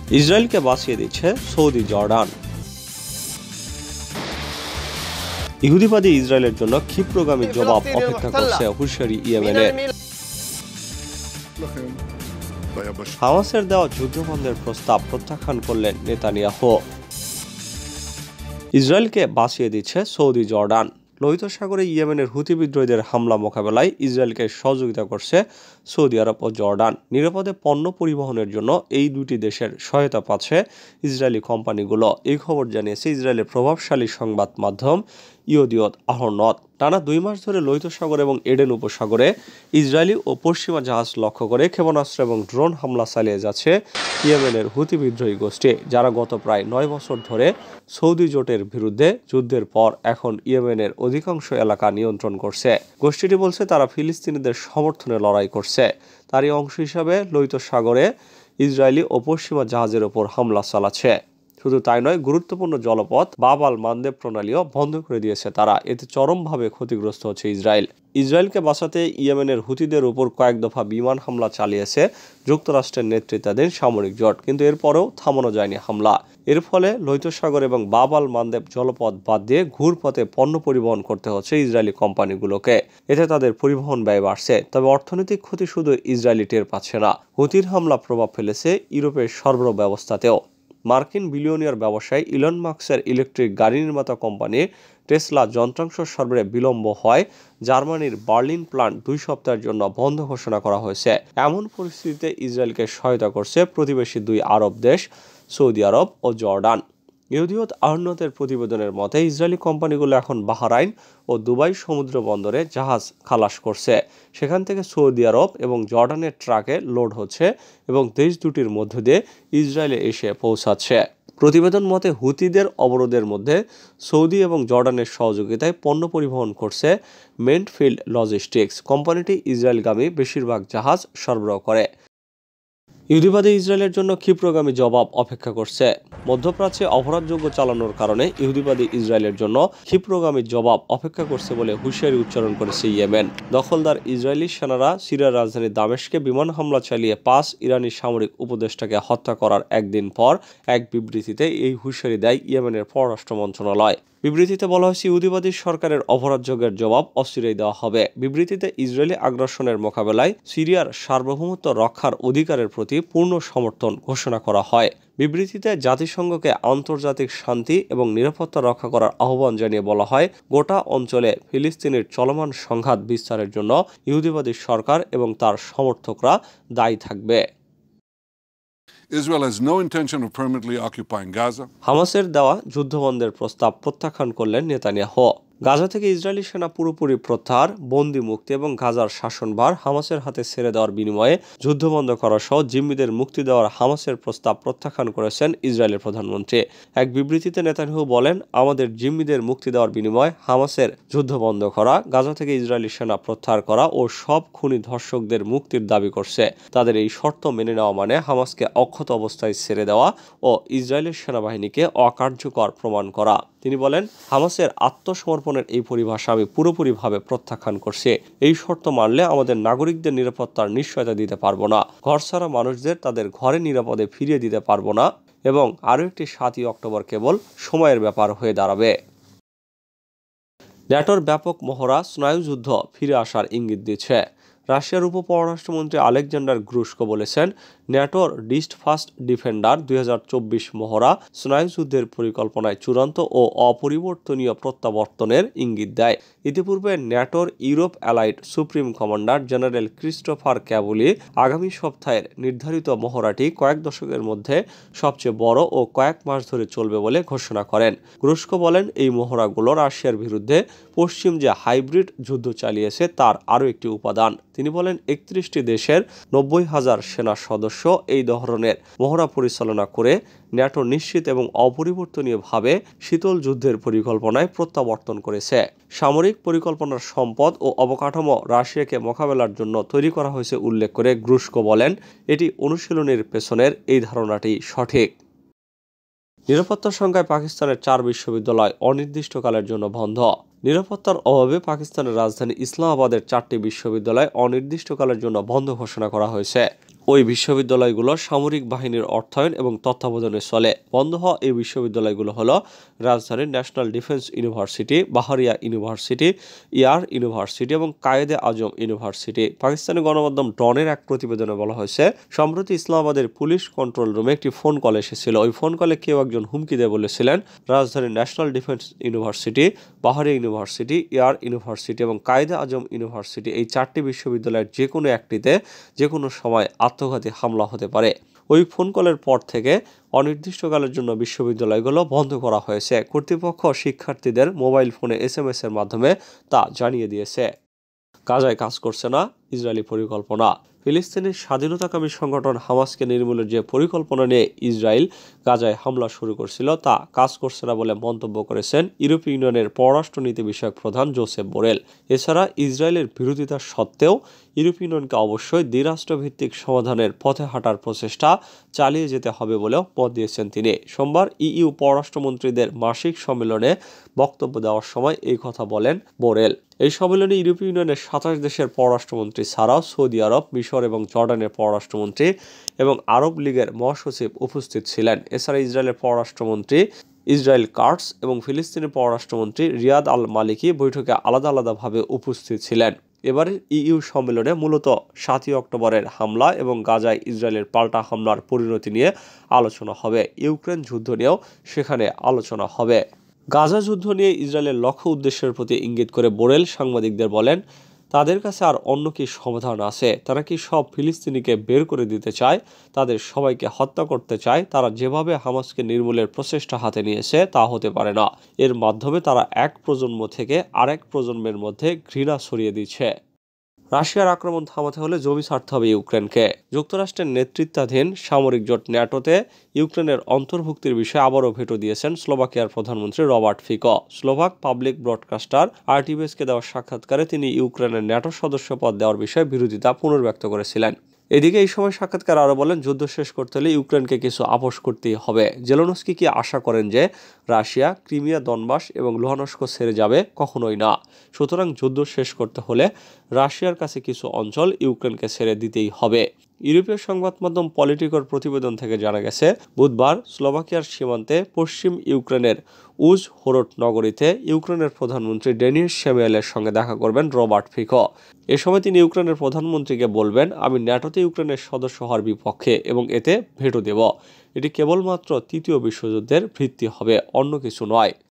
ইসরায়েলকে বাঁচিয়ে দিচ্ছে সৌদি জর্ডান। ইহুদিবাদী ইসরায়েলের জন্য ক্ষিপ্রগামী জবাব অপেক্ষা করছে হুঁশিয়ারি ইয়েমেনের। হামাসের দেওয়া যুদ্ধবন্ধের প্রস্তাব প্রত্যাখ্যান করলেন নেতানিয়াহু। ইসরায়েলকে বাঁচিয়ে দিচ্ছে সৌদি জর্ডান। লোহিত সাগরে ইয়েমেনের হুতি বিদ্রোহীদের হামলা মোকাবেলায় ইসরায়েলকে সহযোগিতা করছে সৌদি আরব ও জর্ডান। নিরাপদে পণ্য পরিবহনের জন্য এই দুটি দেশের সহায়তা পাচ্ছে ইসরায়েলি কোম্পানিগুলো। এই খবর জানিয়েছে ইসরায়েলের প্রভাবশালী সংবাদ মাধ্যম ইয়েদিওত আহরনট। টানা 2 মাস ধরে লোহিত সাগর এবং এডেন উপসাগরে ইসরায়েলি ও পশ্চিমা জাহাজ লক্ষ্য করে ক্ষেপণাস্ত্র এবং ড্রোন হামলা চালিয়ে যাচ্ছে ইয়েমেনের হুতি বিদ্রোহী গোষ্ঠী, যারা গত প্রায় 9 বছর ধরে সৌদি জোটের বিরুদ্ধে যুদ্ধের পর এখন ইয়েমেনের অধিকাংশ এলাকা নিয়ন্ত্রণ করছে। গোষ্ঠীটি বলছে তারা ফিলিস্তিনিদের সমর্থনে লড়াই করছে। তারই অংশ হিসাবে লোহিত সাগরে ইসরায়েলি ও পশ্চিমা জাহাজের ওপর হামলা চালাচ্ছে। শুধু তাই নয়, গুরুত্বপূর্ণ জলপথ বাব আল মানদেব প্রণালীও বন্ধ করে দিয়েছে তারা। এতে চরমভাবে ক্ষতিগ্রস্ত হচ্ছে ইসরায়েল। ইসরায়েলকে বাঁচাতে ইয়েমেনের হুতিদের উপর কয়েক দফা বিমান হামলা চালিয়েছে যুক্তরাষ্ট্রের নেতৃত্বাধীন সামরিক জোট, কিন্তু এরপরেও থামানো যায়নি হামলা। এর ফলে লোহিত সাগর এবং বাব আল মানদেব জলপথ বাদ দিয়ে ঘুরপথে পণ্য পরিবহন করতে হচ্ছে ইসরায়েলি কোম্পানিগুলোকে। এতে তাদের পরিবহন ব্যয় বাড়ছে। তবে অর্থনৈতিক ক্ষতি শুধু ইসরায়েলি টের পাচ্ছে না, হুতির হামলা প্রভাব ফেলেছে ইউরোপের সরবরাহ ব্যবস্থাতেও। মার্কিন বিলিয়নিয়ার ব্যবসায়ী ইলন মাস্কের ইলেকট্রিক গাড়ি নির্মাতা কোম্পানি টেসলা যন্ত্রাংশ সরবরাহে বিলম্ব হয় জার্মানির বার্লিন প্ল্যান্ট 2 সপ্তাহের জন্য বন্ধ ঘোষণা করা হয়েছে। এমন পরিস্থিতিতে ইসরায়েলকে সহায়তা করছে প্রতিবেশী 2 আরব দেশ সৌদি আরব ও জর্ডান। ইয়েদিওত আহরনটের প্রতিবেদনের মতে ইসরায়েলি কোম্পানিগুলো এখন বাহরাইন ও দুবাই সমুদ্র বন্দরে জাহাজ খালাস করছে। সেখান থেকে সৌদি আরব এবং জর্ডানের ট্রাকে লোড হচ্ছে এবং দেশ দুটির মধ্য দিয়ে ইসরায়েলে এসে পৌঁছাচ্ছে। প্রতিবেদন মতে হুতিদের অবরোধের মধ্যে সৌদি এবং জর্ডানের সহযোগিতায় পণ্য পরিবহন করছে মেন্টফিল্ড লজিস্টিক্স। কোম্পানিটি ইসরায়েলগামী বেশিরভাগ জাহাজ সরবরাহ করে। ইহুদিবাদী ইসরায়েলের জন্য ক্ষিপ্রগামী জবাব অপেক্ষা করছে। মধ্যপ্রাচ্যে অপরাধযোগ্য চালানোর কারণে ইহুদিবাদী ইসরায়েলের জন্য ক্ষিপ্রগামী জবাব অপেক্ষা করছে বলে হুঁশিয়ারি উচ্চারণ করেছে ইয়েমেন। দখলদার ইসরায়েলি সেনারা সিরিয়ার রাজধানী দামেস্কে বিমান হামলা চালিয়ে 5 ইরানি সামরিক উপদেষ্টাকে হত্যা করার একদিন পর এক বিবৃতিতে এই হুঁশিয়ারি দেয় ইয়েমেনের পররাষ্ট্র মন্ত্রণালয়। বিবৃতিতে বলা হয়েছে ইহুদিবাদী সরকারের অপরাধযোগের জবাব অচিরেই দেওয়া হবে। বিবৃতিতে ইসরায়েলি আগ্রাসনের মোকাবেলায় সিরিয়ার সার্বভৌমত্ব রক্ষার অধিকারের প্রতি পূর্ণ সমর্থন ঘোষণা করা হয়। বিবৃতিতে জাতিসংঘকে আন্তর্জাতিক শান্তি এবং নিরাপত্তা রক্ষা করার আহ্বান জানিয়ে বলা হয়, গোটা অঞ্চলে ফিলিস্তিনের চলমান সংঘাত বিস্তারের জন্য ইহুদিবাদী সরকার এবং তার সমর্থকরা দায়ী থাকবে। Israel has no intention of permanently occupying Gaza. হামাসের দেওয়া যুদ্ধবন্ধের প্রস্তাব প্রত্যাখ্যান করলেন নেতানিয়াহু। গাজা থেকে ইসরায়েলি সেনা পুরোপুরি প্রত্যাহার, বন্দী মুক্তি এবং গাজার শাসনভার হামাসের হাতে ছেড়ে দেওয়ার বিনিময়ে যুদ্ধবন্ধ করা সহ জিম্মিদের মুক্তি দেওয়ার হামাসের প্রস্তাব প্রত্যাখ্যান করেছেন ইসরায়েলের প্রধানমন্ত্রী। এক বিবৃতিতে নেতানিয়াহু বলেন, আমাদের জিম্মিদের মুক্তি দেওয়ার বিনিময়ে হামাসের যুদ্ধ বন্ধ করা, গাজা থেকে ইসরায়েলি সেনা প্রত্যাহার করা ও সব খুনি ধর্ষকদের মুক্তির দাবি করছে। তাদের এই শর্ত মেনে নেওয়া মানে হামাসকে অক্ষত অবস্থায় ছেড়ে দেওয়া ও ইসরায়েলের সেনাবাহিনীকে অকার্যকর প্রমাণ করা। তিনি বলেন, হামাসের আত্মসমর্পণের এই পরিভাষা আমি পুরোপুরিভাবে প্রত্যাখ্যান করছি। এই শর্ত মানলে আমাদের নাগরিকদের নিরাপত্তার নিশ্চয়তা দিতে পারবো না, ঘরছাড়া মানুষদের তাদের ঘরে নিরাপদে ফিরিয়ে দিতে পারবো না এবং আরও একটি 7ই অক্টোবর কেবল সময়ের ব্যাপার হয়ে দাঁড়াবে। ন্যাটোর ব্যাপক মহড়া স্নায়ুযুদ্ধ ফিরে আসার ইঙ্গিত দিচ্ছে। রাশিয়ার উপপররাষ্ট্রমন্ত্রী আলেকজান্ডার গ্রুশকো বলেছেন, ন্যাটোর ডিস্ট ফার্স্ট ডিফেন্ডার 2024 মহড়া স্নায়ুযুদ্ধের পরিকল্পনায় চূড়ান্ত ও অপরিবর্তনীয় প্রত্যাবর্তনের ইঙ্গিত দেয়। ইতিপূর্বে ন্যাটোর Europe allied supreme commander general Christopher Cavoli আগামী সপ্তাহের নির্ধারিত মহড়াটি কয়েক দশকের মধ্যে সবচেয়ে বড় ও কয়েক মাস ধরে চলবে বলে ঘোষণা করেন। গ্রুশকো বলেন, এই মহড়াগুলো রাশিয়ার বিরুদ্ধে পশ্চিম যে হাইব্রিড যুদ্ধ চালিয়েছে তার আরও একটি উপাদান। তিনি বলেন, 31টি দেশের 90,000 সেনা সদস্য এই ধরনের মহড়া পরিচালনা করে ন্যাটো নিশ্চিত এবং অপরিবর্তনীয়ভাবে শীতল যুদ্ধের পরিকল্পনায় প্রত্যাবর্তন করেছে। সামরিক পরিকল্পনার সম্পদ ও অবকাঠামো রাশিয়াকে মোকাবেলার জন্য তৈরি করা হয়েছে উল্লেখ করে গ্রুশকো বলেন, এটি অনুশীলনের পেছনের এই ধারণাটি সঠিক। নিরাপত্তার সংখ্যায় পাকিস্তানের 4 বিশ্ববিদ্যালয় অনির্দিষ্টকালের জন্য বন্ধ। নিরাপত্তার অভাবে পাকিস্তানের রাজধানী ইসলামাবাদের 4টি বিশ্ববিদ্যালয় অনির্দিষ্টকালের জন্য বন্ধ ঘোষণা করা হয়েছে। ওই বিশ্ববিদ্যালয়গুলো সামরিক বাহিনীর অর্থায়ন এবং তত্ত্বাবধানে চলে। বন্ধ হওয়া এই বিশ্ববিদ্যালয়গুলো হলো রাজধানীর national defence university, Bahria university, air university এবং কায়েদে আজম ইউনিভার্সিটি। পাকিস্তানি গণমাধ্যম ডনের এক প্রতিবেদনে বলা হয়েছে, সম্প্রতি ইসলামাবাদের পুলিশ কন্ট্রোল রুমে একটি ফোন কল এসেছিল। ওই ফোন কলে কেউ একজন হুমকি দিয়ে বলেছিলেন, রাজধানীর national defence university, Bahria university, air university এবং কায়েদে আজম ইউনিভার্সিটি, এই 4টি বিশ্ববিদ্যালয়ের যে কোনো একটিতে যে কোনো সময় আত্মঘাতী হামলা হতে পারে। ওই ফোন কলের পর থেকে অনির্দিষ্টকালের জন্য বিশ্ববিদ্যালয়গুলো বন্ধ করা হয়েছে। কর্তৃপক্ষ শিক্ষার্থীদের মোবাইল ফোনে SMS এর মাধ্যমে তা জানিয়ে দিয়েছে। গাজায় কাজ করছে না ইসরায়েলি পরিকল্পনা। ফিলিস্তিনের স্বাধীনতাকামী সংগঠন হামাসকে নির্মূলের যে পরিকল্পনা নিয়ে ইসরায়েল গাজায় হামলা শুরু করছিল তা কাজ করছে না বলে মন্তব্য করেছেন ইউরোপীয় ইউনিয়নের পররাষ্ট্রনীতি বিষয়ক প্রধান জোসেফ বোরেল। এছাড়া ইসরায়েলের বিরোধিতা সত্ত্বেও ইউরোপীয় ইউনিয়নকে অবশ্যই দ্বিরাষ্ট্রভিত্তিক সমাধানের পথে হাঁটার প্রচেষ্টা চালিয়ে যেতে হবে বলেও মত দিয়েছেন তিনি। সোমবার EU পররাষ্ট্রমন্ত্রীদের মাসিক সম্মেলনে বক্তব্য দেওয়ার সময় এই কথা বলেন বোরেল। এই সম্মেলনে ইউরোপীয় ইউনিয়নের 27 দেশের পররাষ্ট্রমন্ত্রী ছাড়াও সৌদি আরব, মিশর এবং জর্ডানের পররাষ্ট্রমন্ত্রী এবং আরব লীগের মহাসচিব উপস্থিত ছিলেন। এছাড়া ইসরায়েলের পররাষ্ট্রমন্ত্রী ইসরায়েল কার্টস এবং ফিলিস্তিনের পররাষ্ট্রমন্ত্রী রিয়াদ আল মালিকি বৈঠকে আলাদা আলাদাভাবে উপস্থিত ছিলেন। এবারের EU সম্মেলনে মূলত 7ই অক্টোবরের হামলা এবং গাজায় ইসরায়েলের পাল্টা হামলার পরিণতি নিয়ে আলোচনা হবে। ইউক্রেন যুদ্ধ নিয়েও সেখানে আলোচনা হবে। গাজা যুদ্ধ নিয়ে ইসরায়েলের লক্ষ্য উদ্দেশ্যের প্রতি ইঙ্গিত করে বোরেল সাংবাদিকদের বলেন, তাদের কাছে আর অন্য কি সমাধান আছে? তারা কি সব ফিলিস্তিনিকে বের করে দিতে চায়? তাদের সবাইকে হত্যা করতে চায়? তারা যেভাবে হামাসকে নির্মূলের প্রচেষ্টা হাতে নিয়েছে তা হতে পারে না। এর মাধ্যমে তারা এক প্রজন্ম থেকে আরেক প্রজন্মের মধ্যে ঘৃণা ছড়িয়ে দিচ্ছে। রাশিয়ার আক্রমণ থামাতে হলে জমি ছাড়তে হবে ইউক্রেনকে। যুক্তরাষ্ট্রের নেতৃত্বাধীন সামরিক জোট ন্যাটোতে ইউক্রেনের অন্তর্ভুক্তির বিষয়ে আবারও ভেটো দিয়েছেন স্লোভাকিয়ার প্রধানমন্ত্রী Robert Fico. Slovak public broadcaster RTBS-কে দেওয়া সাক্ষাৎকারে তিনি ইউক্রেনের ন্যাটো সদস্য পদ দেওয়ার বিষয়ে বিরোধিতা পুনর্ব্যক্ত করেছিলেন। এদিকে এই সময় সাক্ষাৎকার আরও বলেন, যুদ্ধ শেষ করতে হলে ইউক্রেনকে কিছু আপোস করতেই হবে। জেলেনস্কি কি আশা করেন যে রাশিয়া ক্রিমিয়া, দনবাস এবং লুহানস্ক ছেড়ে যাবে? কখনোই না। সুতরাং যুদ্ধ শেষ করতে হলে রাশিয়ার কাছে কিছু অঞ্চল ইউক্রেনকে ছেড়ে দিতেই হবে। ইউরোপীয় সংবাদ মাধ্যম পলিটিকোর প্রতিবেদন থেকে জানা গেছে, বুধবার স্লোভাকিয়ার সীমান্তে পশ্চিম ইউক্রেনের উজ হোরোড নগরীতে ইউক্রেনের প্রধানমন্ত্রী ডেনিস শ্যামুয়েলের সঙ্গে দেখা করবেন রবার্ট ফিকো। এ সময় তিনি ইউক্রেনের প্রধানমন্ত্রীকে বলবেন, আমি ন্যাটোতে ইউক্রেনের সদস্য হওয়ার বিপক্ষে এবং এতে ভেটো দেব। এটি কেবলমাত্র তৃতীয় বিশ্বযুদ্ধের ভিত্তি হবে, অন্য কিছু নয়।